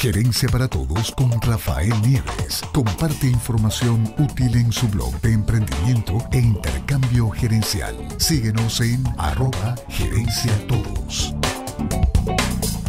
Gerencia para Todos con Rafael Nieves. Comparte información útil en su blog de emprendimiento e intercambio gerencial. Síguenos en @gerenciatodos.